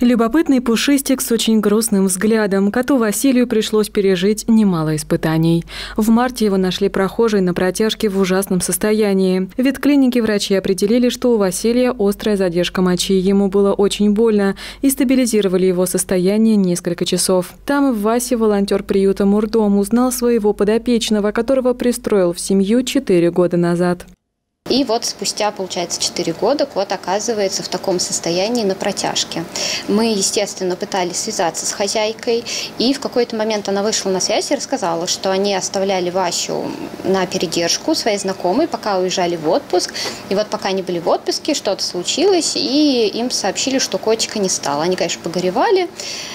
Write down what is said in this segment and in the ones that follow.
Любопытный пушистик с очень грустным взглядом. Коту Василию пришлось пережить немало испытаний. В марте его нашли прохожие на протяжке в ужасном состоянии. В ветклинике врачи определили, что у Василия острая задержка мочи. Ему было очень больно и стабилизировали его состояние несколько часов. Там в Васе волонтер приюта Мурдом узнал своего подопечного, которого пристроил в семью 4 года назад. И вот спустя, получается, 4 года кот оказывается в таком состоянии на протяжке. Мы, естественно, пытались связаться с хозяйкой, и в какой-то момент она вышла на связь и рассказала, что они оставляли Васю на передержку своей знакомой, пока уезжали в отпуск. И вот пока они были в отпуске, что-то случилось, и им сообщили, что котика не стало. Они, конечно, погоревали,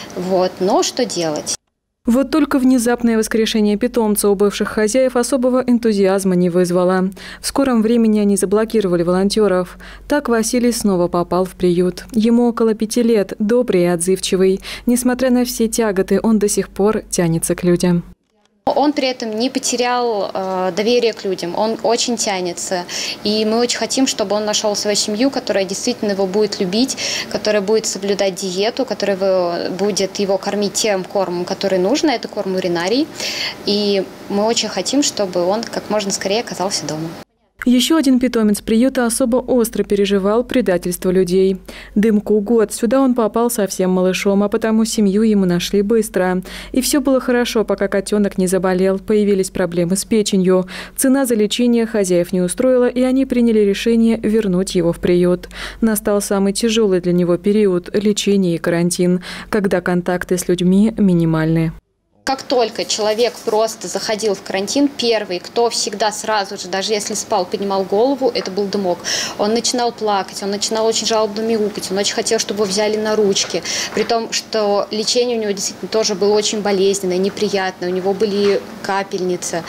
но что делать? Вот только внезапное воскрешение питомца у бывших хозяев особого энтузиазма не вызвало. В скором времени они заблокировали волонтеров. Так Василий снова попал в приют. Ему около 5 лет, добрый и отзывчивый. Несмотря на все тяготы, он до сих пор тянется к людям. Он при этом не потерял доверие к людям, он очень тянется. И мы очень хотим, чтобы он нашел свою семью, которая действительно его будет любить, которая будет соблюдать диету, которая будет его кормить тем кормом, который нужно, это корм уринарий. И мы очень хотим, чтобы он как можно скорее оказался дома. Еще один питомец приюта особо остро переживал предательство людей. Дымку год. Сюда он попал совсем малышом, а потому семью ему нашли быстро. И все было хорошо, пока котенок не заболел. Появились проблемы с печенью. Цена за лечение хозяев не устроила, и они приняли решение вернуть его в приют. Настал самый тяжелый для него период – лечение и карантин, когда контакты с людьми минимальны. Как только человек просто заходил в карантин, первый, кто всегда сразу же, даже если спал, поднимал голову, это был Дымок. Он начинал плакать, он начинал очень жалобно мяукать, он очень хотел, чтобы его взяли на ручки. При том, что лечение у него действительно тоже было очень болезненное, неприятное, у него были капельницы.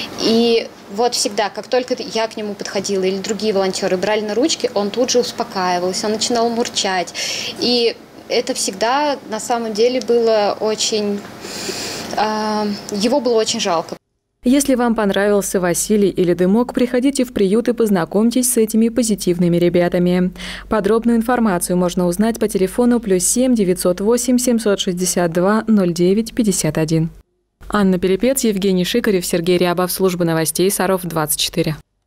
И вот всегда, как только я к нему подходила или другие волонтеры брали на ручки, он тут же успокаивался, он начинал мурчать. И это всегда на самом деле было очень... Его было очень жалко. Если вам понравился Василий или Дымок, приходите в приют и познакомьтесь с этими позитивными ребятами. Подробную информацию можно узнать по телефону +7 908 762 09 51. Анна Перепец, Евгений Шикарев, Сергей Рябов, служба новостей Саров 24.